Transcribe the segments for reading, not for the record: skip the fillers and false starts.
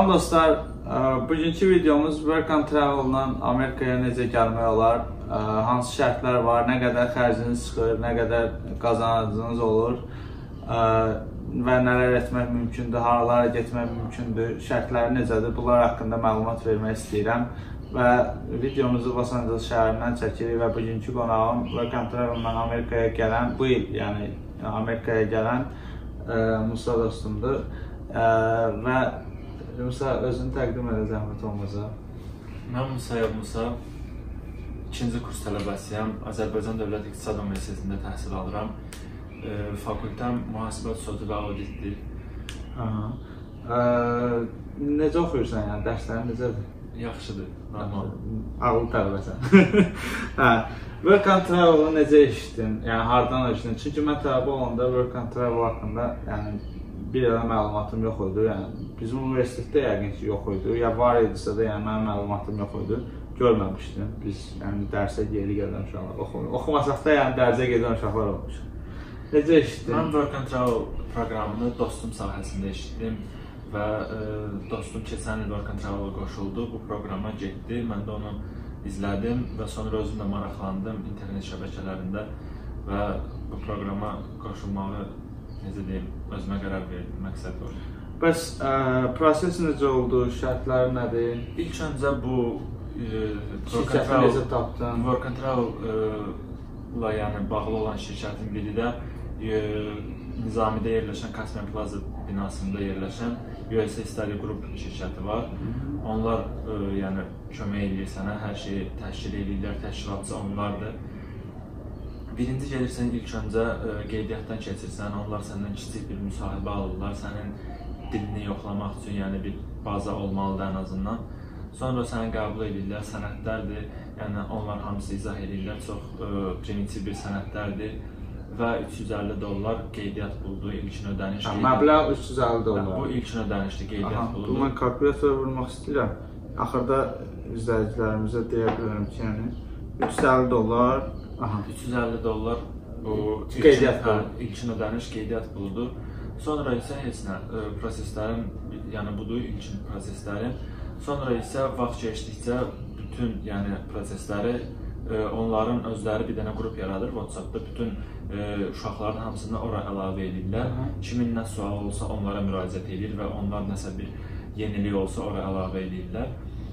Salam dostlar, bugünkü videomuz Work and Travel-dan Amerikaya necə gəlmək olar, hansı şərtlər var, nə qədər xərciniz çıxır, nə qədər qazancınız olur və nələr etmək mümkündür, haralara getmək mümkündür, şərtləri necədir, bunlar haqqında məlumat vermək istəyirəm və videomuzu Los Angeles şəhərindən çəkirik və bugünkü qonağım Work and Travel-dan Amerikaya gələn, bu il yəni Amerikaya gələn Musa dostumdur və Musa, özünü təqdim edə zəhmət olmasa. Mən Musa, 2-ci kurs tələbəsiyəm. Azərbaycan Dövlət İqtisad Universitetində təhsil alıram. Fakültəm mühasibət sözü və auditdir. Necə oxuyursan, yəni dərslərin necədir? Yaxşıdır, normal. Ağıl tələbəsən. Work and Travel-ı necə eşitdin? Yəni hardan eşitdin? Çünki mən tələbə olanda Work and Travel haqqında bir elə məlumatım yox idi. Yəni bizim universitetdə yəqin ki yox idi. Ya var idisə də yəni mənim məlumatım yox idi. Görməmişdim. Biz yəni dərsə geri gələn uşaqlar oxumasaq da yəni dərsə gedən uşaqlar olmuşuq. Necə eşitdin? Mən Work and Travel proqramını dostum sayəsində eşitdim və dostum keçən il Work and Travel-a qoşuldu. Bu proqrama getdi. Mən də onu izlədim və sonra özüm də maraqlandım internet şəbəkələrində və bu proqrama qoşulmağı necə deyim, özümə qərar verdim, məqsəd var. Bəs proses necə oldu, şərtləri nədir? İlk öncə bu şirkəti necə tapdın? Work and Travel-la yəni bağlı olan şirkətin biri də Nizamidə yerləşən Caspian Plaza binasında yerləşən USA Study Group şirkəti var. Onlar yəni kömək edir sənə, hər şeyi təşkil edirlər, təşkilatçı onlardır. Birinci gelirsən, ilk öncə qeydiyyatdan keçirsən, onlar səndən kiçik bir müsahibə alırlar, sənin dilini yoxlamaq üçün, yəni bir baza olmalıdır ən azından. Sonra səni qəbul edirlər, sənədlərdir, yəni onlar hamısı izah edirlər, çox primitiv bir sənədlərdir və $350 qeydiyyat puludur, ilkin ödəniş. Məbləğ $350. Bu ilkin ödənişdir, qeydiyyat puludur. Bu mən kalkulatora vurmaq istəyirəm. Axırda izləyicilərimizə deyə bilərəm ki, yəni $350 $350 bu ilkin ödəniş qeydiyyat puludur. Sonra isə heç nə, proseslərin, yəni budur ilkin proseslərin. Sonra isə vaxt keçdikcə bütün yəni prosesləri onların özləri bir dənə qrup yaradır WhatsApp-da. Bütün uşaqların hamısını ora əlavə edirlər. Kimin nə sual olsa onlara müraciət edir və onlar nəsə bir yenilik olsa ora əlavə edirlər.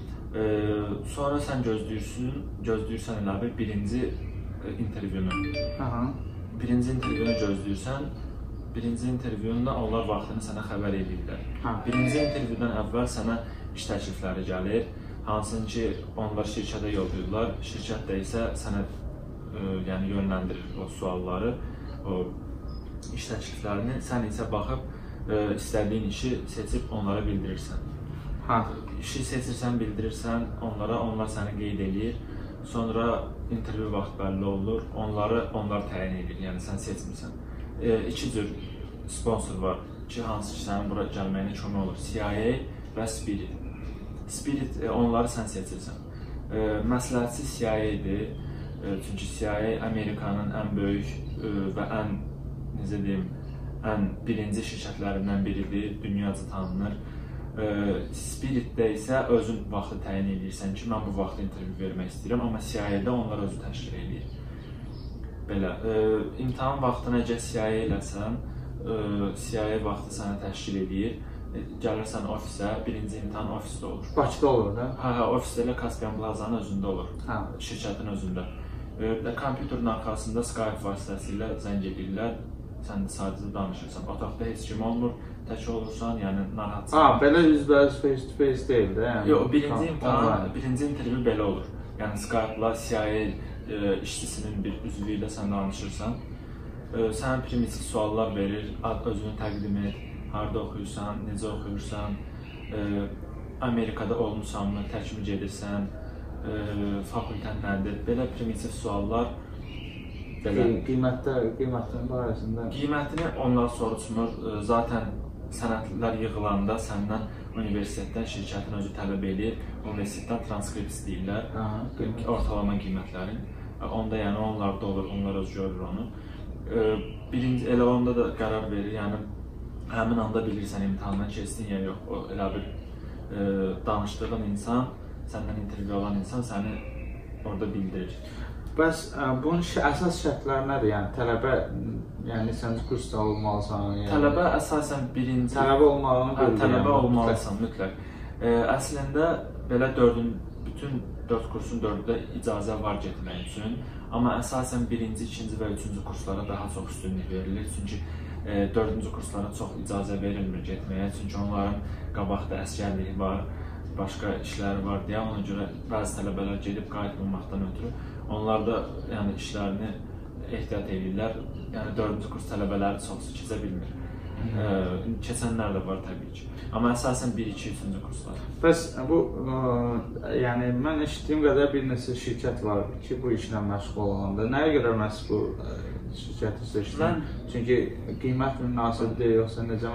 Sonra sən gözləyirsən elə bir birinci intervyunu. Birinci intervyunu gözləyirsən, birinci intervyunda onlar vaxtını sənə xəbər edirlər. Birinci intervyudan əvvəl sənə iş təklifləri gəlir, hansını ki onlar şirkətə yollayırlar, şirkət də isə sənə yəni yönləndirir o sualları, o iş təkliflərini, sən isə baxıb istədiyin işi seçib onlara bildirirsən. İşi seçirsən, bildirirsən onlara, onlar səni qeyd edir. Sonra intervyu vaxt bəlli olur, onlar təyin edir, yəni sən seçmirsən. İki cür sponsor var ki, hansı ki sənin bura gəlməyinə kömək olur, CIA və Spirit. Spirit onları sən seçirsən. Məsləhətçi CIA-dir, çünki CIA Amerikanın ən böyük və ən, necə deyim, ən birinci şirkətlərindən biridir, dünyaca tanınır. Spiritdə isə özün vaxtı təyin edirsən ki, mən bu vaxtda intervyu vermək istəyirəm, amma CIA-də onlar özü təşkil edir. Belə, imtahan vaxtını əgər CIA eləsən, CIA vaxtı sənə təşkil edir, gəlirsən ofisə, birinci imtahan ofisdə olur. Bakıda olur da? Hə, ofisdə elə Caspian Plaza'nın özündə olur, şirkətin özündə. Kompüterin arxasında Skype vasitəsilə zəng edirlər, sən də sadəcə danışırsan, otaqda heç kim olmur, tək olursan, yəni narahatsan. Belə üzbəüz face-to-face deyil də? Yox, birinci intervyu belə olur. Yəni Skype-la CIA işçisinin bir üzvü ilə sən danışırsan, sənə primitiv suallar verir, özünü təqdim et, harada oxuyursan, necə oxuyursan, Amerikada olmuşsanmı, təkmi gedirsən, fakültən nədir, belə primitiv suallar. Qiymətlərin barəsində? Qiymətini onlar soruşmur. Zaten sənədlər yığılanda səndən universitetdən şirkətin özü tələb edir. Universitetdən transkript istəyirlər, ortalama qiymətlərin. Onda yəni onlarda olur, onlar öz görür onu. Elə onda da qərar verir, yəni həmin anda bilirsən imtahandan keçdin ya yox, elə bir danışdığın insan, səndən intervyu alan insan səni orada bildirir. Bəs bunun əsas şərtləri nədir? Yəni tələbə, yəni lisenci kursda olmalısan? Yəni Tələbə əsasən birinci tələbə olmalını tələbə olmalısan mütləq. Əslində belə bütün 4 kursun 4-də icazə var getmək üçün, amma əsasən birinci, ikinci və üçüncü kurslara daha çox üstünlük verilir. Çünki 4-cü kurslara çox icazə verilmir getməyə, çünki onların qabaqda əsgərliyi var, başqa işləri var deyə, ona görə bəzi tələbələr gedib qayıtmamaqdan ötürü onlar da yəni işlərini ehtiyat edirlər. Yəni 4-cü kurs tələbələri çoxsu keçə bilmir. Keçənlər də var təbii ki. Amma əsasən 1, 2, 3-cü kurslar. Bəs bu yəni mən eşitdiyim qədər bir neçə şirkət var ki, bu işlə məşğul olanda. Nəyə görə məhz bu şirkəti seçdin? Çünki qiymət münasibdir, yoxsa necə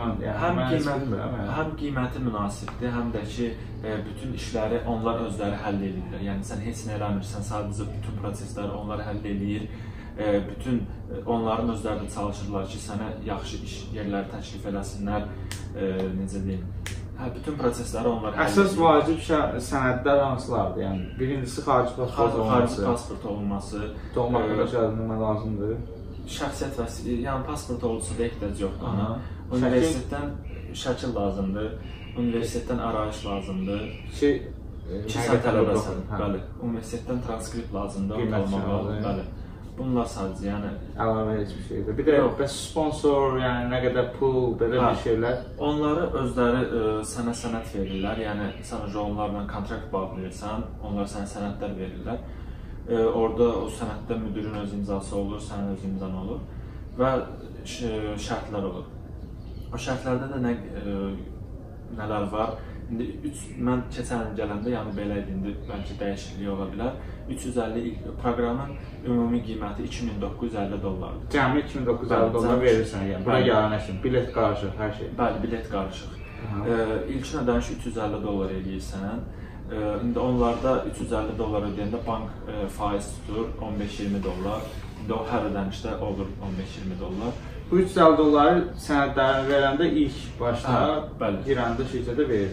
həm qiyməti münasibdir, həm də ki, bütün işləri onlar özləri həll edirlər. Yəni sən heç nə eləmirsən, sadəcə bütün prosesləri onlar həll edir. Bütün onların özləri də çalışırlar ki, sənə yaxşı iş yerləri təklif eləsinlər, necə deyim, bütün prosesləri onlar həll edir. Əsas vacib sənədlər hansılardır? Yəni birincisi xarici pasport olması. Xarici pasport olması. Doğma haqqında şəhidləmə lazımdır. Şəxsiyyət vəsiqəsi, yəni pasport olsa da ehtiyac yoxdur ona. Universitetdən şəkil lazımdır, universitetdən arayış lazımdır. Ki sən tələbəsən, bəli. Universitetdən transkript lazımdır, bəli. Bunlar sadəcə, yəni əlavə heç bir şeydir. Bir də bəs sponsor, yəni nə qədər pul, belə bir şeylər. Onları özləri sənə sənəd verirlər. Yəni sən onlarla kontrakt bağlayırsan, onlar sənə sənədlər verirlər. Orada o sənəddə müdirin öz imzası olur, sənin öz imzan olur və şərtlər olur. O şərtlərdə də nələr var? İndi mən keçən il gələndə, yəni belə idi, indi bəlkə dəyişiklik ola bilər. 350 proqramın ümumi qiyməti $2950. Cəmi $2950 verirsən, yəni bura gələn üçün bilet qarışıq, hər şey. Bəli, bilet qarışıq. İlkin ödənişi $350 eləyirsən. İndi onlarda $350 ödəyəndə bank faiz tutur $15-20. İndi o hər ödənişdə olur $15-20. Bu $350 sənədlərini verəndə ilk başda girəndə şirkətə verir.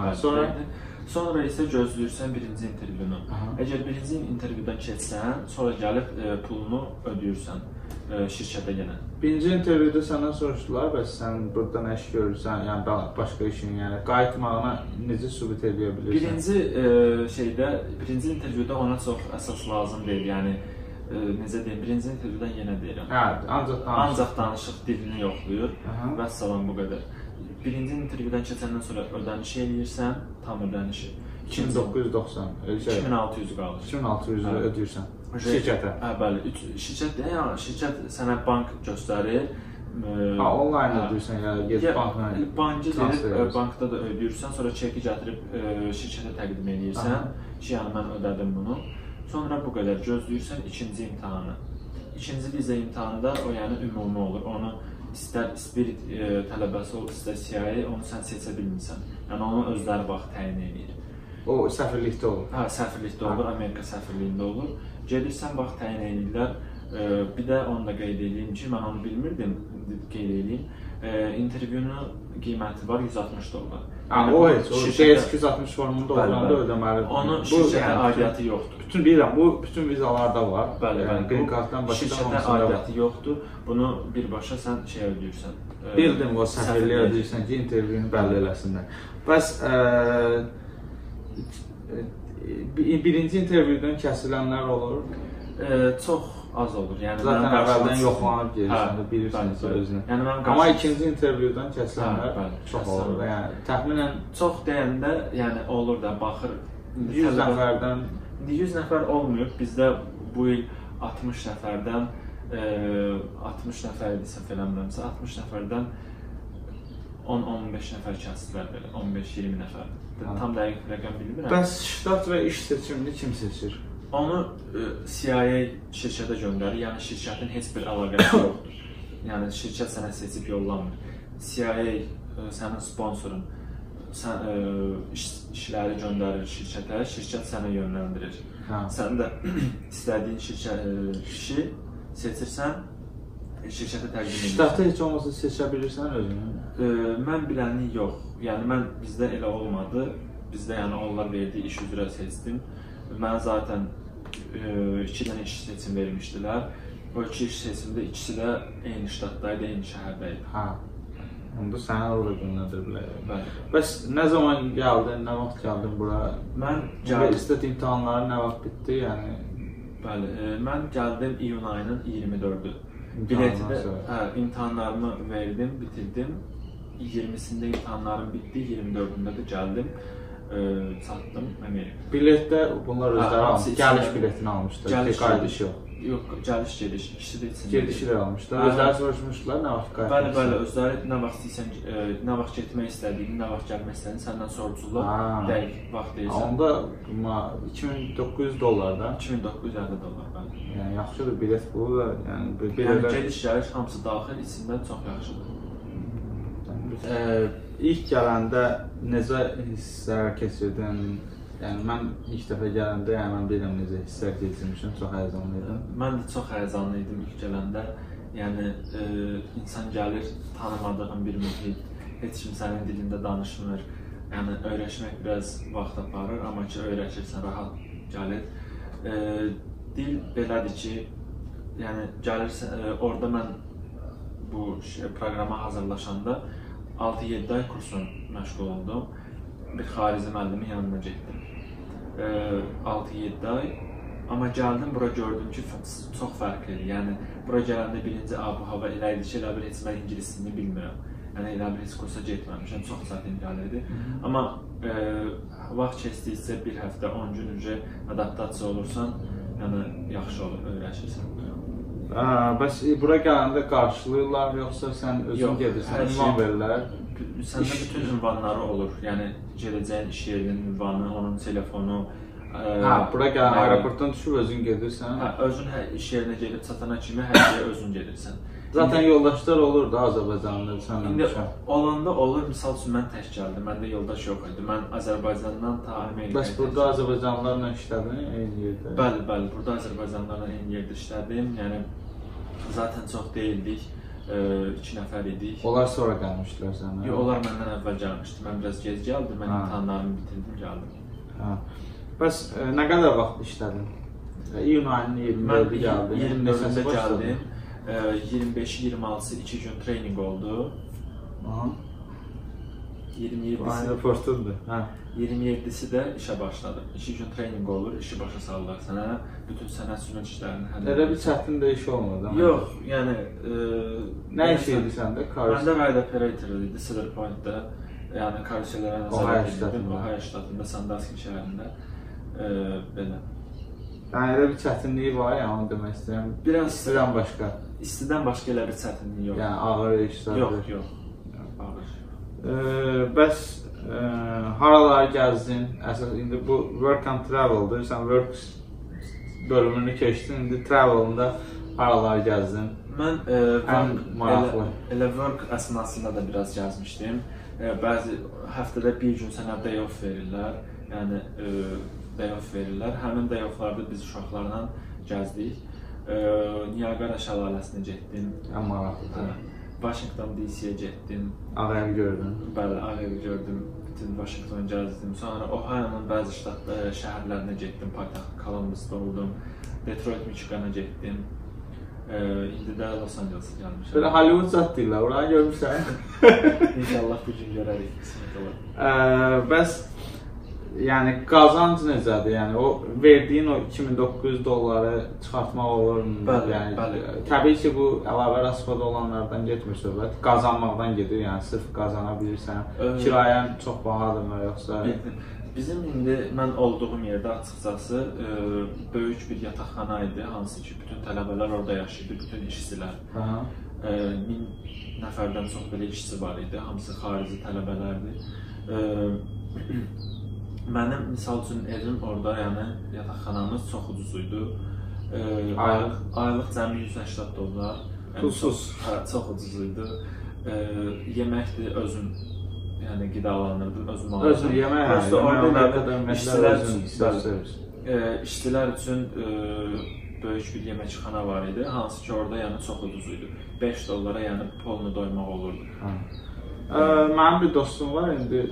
Sonra isə gözləyirsən birinci intervyunu. Əgər birinci intervyudan keçsən, sonra gəlib pulunu ödəyirsən şirkətə yenə. Birinci intervyuda səndən soruşdular, bəs sən burada nə iş görürsən, yəni başqa işin, yəni qayıtmağına necə sübut edə bilirsən? Birinci intervyuda ona çox əsas lazım deyil, yəni necə deyim, birinci intervyudan yenə deyirəm. Ancaq danışıq dilini yoxlayır və salam bu qədər. Birinci intervyudan keçəndən sonra ödənişi eləyirsən, tam ödənişi. 2990, 2600 qalır. 2600 ödəyirsən şirkətə. Bəli, şirkət sənə bank göstərir. Online ödəyirsən, yəni gedib bankla. Bankı gedib bankda da ödəyirsən, sonra çeki gətirib şirkətə təqdim edirsən ki, yəni mən ödədim bunu. Sonra bu qədər gözləyirsən ikinci imtahanı. İkinci viza imtahanında o yəni ümumi olur. Onu istər Spirit tələbəsi ol, istər CIA, onu sən seçə bilmirsən. Yəni onu özləri vaxt təyin edir. O səfirlikdə olur. Səfirlikdə olur, Amerika səfirliyində olur. Gedirsən vaxt təyin edirlər. Bir də onu da qeyd edeyim ki, mən onu bilmirdim, qeyd edeyim. İntervyunun qiyməti var $160. O heç, o DS260 formunda olanda ödəməlidir. Onun şirkətə aidiyyatı yoxdur. Bilirəm, bu bütün vizalarda var. Bəli, Green Card'dan başqa şirkətə aidiyyatı yoxdur. Bunu birbaşa sən ödəyirsən. Bildim, o səfirliyə ödəyirsən ki, intervyunu bəlli eləsinlər. Bəs birinci intervyudan kəsilənlər olur? Çox az olur. Zaten əvvəldən yoxlanıb gelirsən, bilirsiniz özünü. Amma ikinci intervyudan kəsilənlər çox olur. Yəni təxminən çox deyəndə, yəni olur da, baxır 100 nəfərdən 100 nəfər olmuyor. Bizdə bu il 60 nəfərdən 60 nəfər idi səhv eləmirəmsə, 60 nəfərdən 10-15 nəfər kəsdilər belə, 15-20 nəfər. Tam dəqiq rəqəm bilmirəm. Bəs ştat və iş seçimini kim seçir? Onu CIA şirkətə göndərir, yəni şirkətin heç bir əlaqəsi yoxdur. Yəni şirkət sənə seçib yollamır. CIA sənin sponsorun, işləri göndərir şirkətə, şirkət sənə yönləndirir. Sən də istədiyin işi seçirsən, şirkətə təqdim edirsən. Ştatı heç olmasa seçə bilirsən özünü? Mən bilənlik yox. yəni mən bizdə elə olmadı. Bizdə yəni onlar verdiyi iş üzrə seçdim. Mən zaten 2 dənə iş seçim vermişdilər. O 2 iş seçimdə ikisi də eyni ştatdaydı, eyni şəhərdəydi. Hə. Onda səni orada göndərdilər. Bəli. Bəs nə zaman gəldin, nə vaxt gəldin bura? Mən gəldim. Universitet imtahanları nə vaxt bitdi, yəni? Bəli, mən gəldim iyun ayının 24-ü. Biletini, imtahanlarımı verdim, bitirdim. 20-sində imtahanlarım bitdi, 24-ündə də gəldim, çatdım Amerika. Biletdə bunlar özləri almışdı, gəliş biletini almışlar, qayıdış yox. Yox, gəliş, gediş, ikisi də içində. Gedişi də almışlar, özləri soruşmuşlar, nə vaxt qayıdırsan? Bəli, bəli, özləri nə vaxt istəyirsən, nə vaxt getmək istədiyini, nə vaxt gəlmək istədiyini səndən soruşurlar, dəqiq vaxt deyirsən. Onda $2900 da? $2950, bəli. Yəni, yaxşıdır, bilet pulu da, yəni gediş, gəliş, hamısı daxil, içində çox yaxşıdır. İlk gələndə necə hisslər keçirdin? Yəni, mən ilk dəfə gələndə, yəni mən bilirəm necə hisslər keçirmişim, çox həyəcanlıydım. Mən də çox həyəcanlıydım ilk gələndə. Yəni, insan gəlir, tanımadığın bir mühit, heç kim sənin dilində danışmır. Yəni, öyrəşmək biraz vaxt aparır, amma ki, öyrəşirsən, rahat gəlir. Dil belədir ki, yəni, gəlirsən, orada mən bu proqrama hazırlaşanda 6-7 ay kursun məşğul oldum. Bir xarici müəllimin yanına getdim. 6-7 ay. Amma gəldim, bura gördüm ki, çox fərqlidir. Yəni, bura gələndə birinci ab-hava elə idi ki, elə bir heç mən ingilisini bilmirəm. Yəni, elə bir heç kursa getməmişəm, çox çətin gəlirdi. Amma vaxt keçdikcə bir həftə, 10 gün öncə adaptasiya olursan, yəni, yaxşı olur, öyrəşirsən. Bəs bura gələndə qarşılayırlar, yoxsa sən özün gedirsən, ünvan verirlər? Səndə bütün ünvanları olur, yəni gedəcəyin iş yerinin ünvanı, onun telefonu. Bura gələn aeroportdan düşüb özün gedirsən? Özün iş yerinə gedib çatana kimi hər şeyə özün gedirsən. Zaten yoldaşlar olur da Azərbaycanlı sənlə İndi düşən. olanda olur, misal üçün mən tək gəldim, məndə yoldaş yox idi. Mən Azərbaycandan ta Amerikaya. Bəs burada Azərbaycanlılarla işlədin eyni yerdə? Bəli, bəli, burada Azərbaycanlılarla eyni yerdə işlədim. Yəni, zaten çox deyildik, 2 nəfər idik. Onlar sonra gəlmişdilər sənə? Yox, onlar məndən əvvəl gəlmişdi. Mən biraz gec gəldim, mən imtahanlarımı bitirdim, gəldim. Bəs nə qədər vaxt işlədin? İyun ayının 24-ü gəldin. 24-də gəldim. 25-26-sı 2 gün treyninq oldu. 27-si də işə başladım. 2 gün treyninq olur, işi başa salırlar sənə. Bütün sənət sünət işlərini həll edirlər. Elə bir çətin də iş olmadı? Yox, yəni... Nə iş idi səndə? Məndə ride operator idi, Cedar Point-da. Yəni, karusellərə nəzərət edirdim. Ohio ştatında, Sandusky şəhərində. Belə. Yəni, elə bir çətinliyi var, yəni onu demək istəyirəm. İstidən başqa? İstidən başqa elə bir çətinliyi yox. Yəni, ağır işlər? Yox, yox. Bəs haraları gəzdin? Əsas, indi bu work and travel'dır. Sən work bölümünü keçdin, indi travel'ında haraları gəzdin? Mən elə work əsnasında da biraz gəzmişdim. Bəzi həftədə bir gün sənə day off verirlər. Yəni, day off verirlər. Həmin day offlarda biz uşaqlarla gəzdik. Niagara şəlaləsinə getdim. Ən maraqlıdır. Washington DC-yə getdim. Ağ evi gördüm. Bəli, Ağ evi gördüm. Bütün Washington gəzdim. Sonra Ohio'nun bəzi şəhərlərinə getdim. Paytaxt Columbus'da oldum. Detroit, Michigan'a getdim. İndi də Los Angeles'a gəlmişəm. Belə Hollywood zat deyirlər, oranı görmüşsən. İnşallah bir gün görərik, qismət olar. Bəs, yəni qazanc necədir? Yəni o verdiyin o $2900 çıxartmaq olur mu? Bəli. Təbii ki, bu əlavə rəsvada olanlardan getmir söhbət. Qazanmaqdan gedir, yəni sırf qazana bilirsən. Kirayən çox bahadır yoxsa? Bizim indi mən olduğum yerdə açıqcası böyük bir yataqxana idi, hansı ki bütün tələbələr orada yaşayırdı, bütün işçilər. 1000 nəfərdən çox belə işçi var idi, hamısı xarici tələbələrdir. Mənim misal üçün evim orada, yəni yataqxanamız çox ucuz idi. Aylıq cəmi $180. Pulsuz. Çox ucuz idi. Yeməkdir özüm. Yəni qidalanırdım, özüm alırdım. Özün yemək, işçilər üçün böyük bir yeməkxana var idi, hansı ki orada yəni çox ucuz idi. $5, yəni polunu doymaq olurdu. Mənim bir dostum var, indi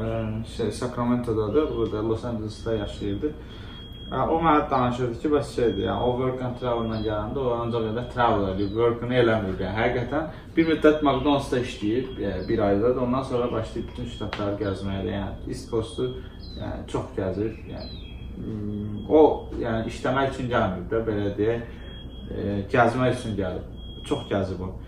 Sacramento-dadır, burada Los Angeles'da yaşayırdı. O mənə danışırdı ki, bəs şeydir, yəni o work and travel-la gələndə o ancaq elə travel edir, work-ını eləmir. Yəni həqiqətən bir müddət McDonald's-da işləyib, bir ayda da ondan sonra başlayıb bütün ştatları gəzməyə. Yəni East Coast-u çox gəzir. Yəni o yəni işləmək üçün gəlmir də, belə deyək, gəzmək üçün gəlib. Çox gəzib o.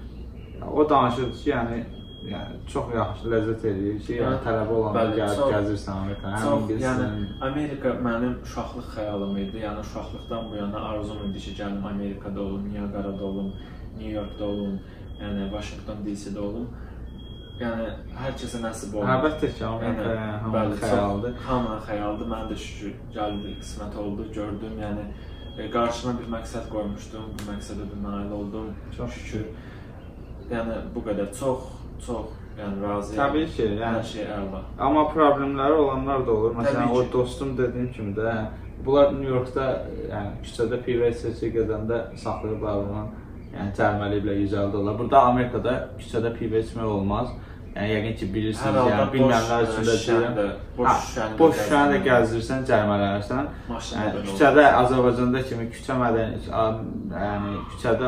O danışırdı ki, yəni çox yaxşı ləzzət edir ki, yəni tələbə olanda gəlib gəzirsən Amerikanı. Yəni Amerika mənim uşaqlıq xəyalım idi. Yəni uşaqlıqdan bu yana arzum idi ki, gəlim Amerikada olum, Niagara'da olum, New York'da olum, yəni Washington DC-də olum. Yəni hər kəsə nəsib olmur. Əlbəttə ki, Amerika hamının xəyaldır. Hamının xəyaldır. Mən də şükür gəldi, qismət oldu, gördüm. Yəni qarşıma bir məqsəd qoymuşdum, bu məqsədə bir nail oldum. Çox şükür. Yəni bu qədər çox yəni razıyam. Təbii ki, yəni hər şey əla. Amma problemləri olanlar da olur. Məsələn, o dostum dediyim kimi də, bunlar New York'da yəni küçədə pivə içəcək gedəndə saxlayıblar onu. Yəni cərməliyiblər $150. Burada Amerikada küçədə pivə içmək olmaz. Yəni yəqin ki bilirsiniz, yəni bilməyənlər üçün də deyirəm. Boş şüşəni də gəzdirirsən, cərmələnirsən. Yəni küçədə Azərbaycanda kimi küçə mədəni, yəni küçədə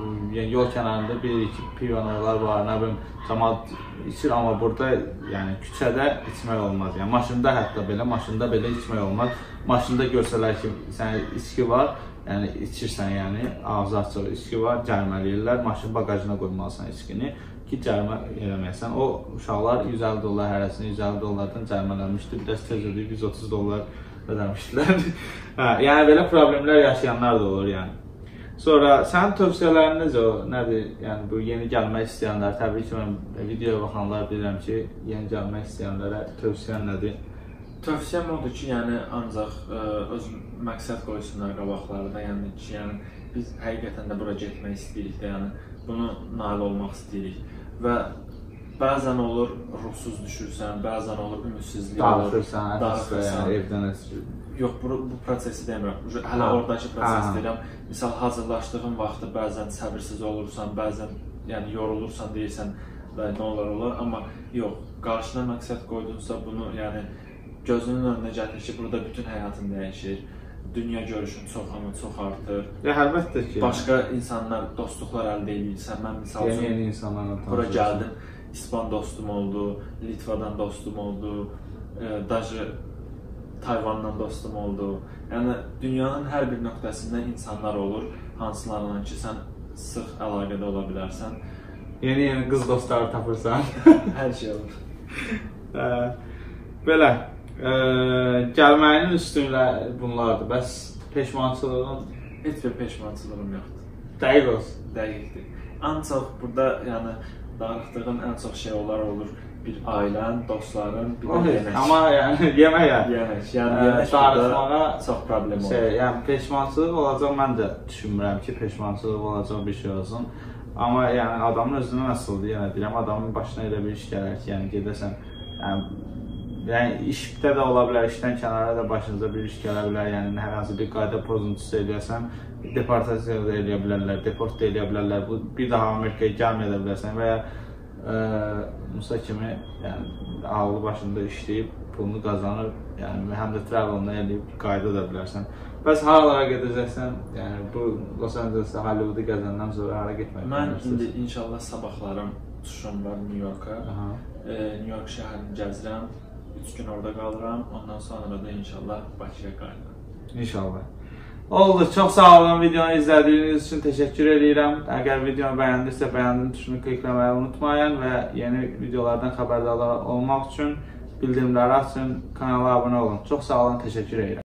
yol kənarında bir-iki pivələr var, nə bilim, cəmaət içir, amma burada yəni küçədə içmək olmaz. Yəni maşında hətta belə, maşında belə içmək olmaz. Maşında görsələr ki, sənin içki var, yəni içirsən, yəni ağzı açıq içki var, cərmələyirlər, maşın bagajına qoymalısan içkini ki, cərimə eləməyəsən. O uşaqlar $150 hərəsini $150-dan cərimələnmişdi, bir də tez ödəyib $130 ödəmişdilər. Yəni belə problemlər yaşayanlar da olur yəni. Sonra sənin tövsiyələrin necə o, nədir? Yəni bu yeni gəlmək istəyənlər, təbii ki, mən videoya baxanlar bilirəm ki, yeni gəlmək istəyənlərə tövsiyən nədir? Tövsiyəm odur ki, yəni ancaq öz məqsəd qoysunlar qabaqlarında, yəni ki, yəni biz həqiqətən də bura getmək istəyirik də, yəni bunu nail olmaq istəyirik və bəzən olur ruhsuz düşürsən, bəzən olur ümidsizlik olur, darıxırsan, evdən əsir. Yox, bu prosesi demirəm, hələ oradakı prosesi deyirəm. Misal, hazırlaşdığın vaxtı bəzən səbirsiz olursan, bəzən yəni yorulursan, deyirsən və nə olar, amma yox, qarşına məqsəd qoydunsa bunu yəni gözünün önünə gətir ki, burada bütün həyatın dəyişir, dünya görüşün çox artır. Əlbəttə ki. Başqa insanlar, dostluqlar əldə edirsən. Mən misal üçün yeni insanlarla tanışırsan. Bura gəldim, İspan dostum oldu, Litvadan dostum oldu, даже Tayvandan dostum oldu. Yəni dünyanın hər bir nöqtəsində insanlar olur, hansılarla ki, sən sıx əlaqədə ola bilərsən. Yeni qız dostları tapırsan. Hər şey olur. Belə, gəlməyinin üstünlər bunlardır. Bəs peşmançılığın? Heç bir peşmançılığım yoxdur. Dəqiq olsun. Dəqiqdir. Ancaq burada yəni darıxdığın ən çox şey olur. Bir ailən, dostların, bir də yemək. Amma yəni yemək yəni. Yemək. Yəni yemək darıxmağa çox problem olur. Yəni peşmançılıq olacaq, mən də düşünmürəm ki, peşmançılıq olacaq bir şey olsun. Amma yəni adamın özünə nasıldır, yəni deyirəm, adamın başına elə bir iş gələr ki, yəni gedəsən, yəni işdə də ola bilər, işdən kənara da başınıza bir iş gələ bilər, yəni hər hansı bir qayda pozuntusu eləyəsən, deportasiya da eləyə bilərlər, deport da eləyə bilərlər, bir daha Amerikaya gəlməyə bilərsən və ya Musa kimi yəni ağlı başında işləyib, pulunu qazanır, yəni həm də travelını eləyib qayda da bilərsən. Bəs haralara gedəcəksən, yəni bu Los Angeles'da, Hollywood'u gəzəndən sonra hara getmək? Mən indi inşallah sabahlarım uçuşum var New York'a. New York şəhərini gəzirəm, 3 gün orada qalıram, ondan sonra da inşallah Bakıya qayıdıram. İnşallah. Oldu, çox sağ olun videonu izlədiyiniz üçün təşəkkür edirəm. Əgər videonu bəyəndirsə, bəyəndim tuşunu klikləməyi unutmayın və yeni videolardan xəbərdar olmaq üçün bildirimləri açın, kanala abunə olun. Çox sağ olun, təşəkkür edirəm.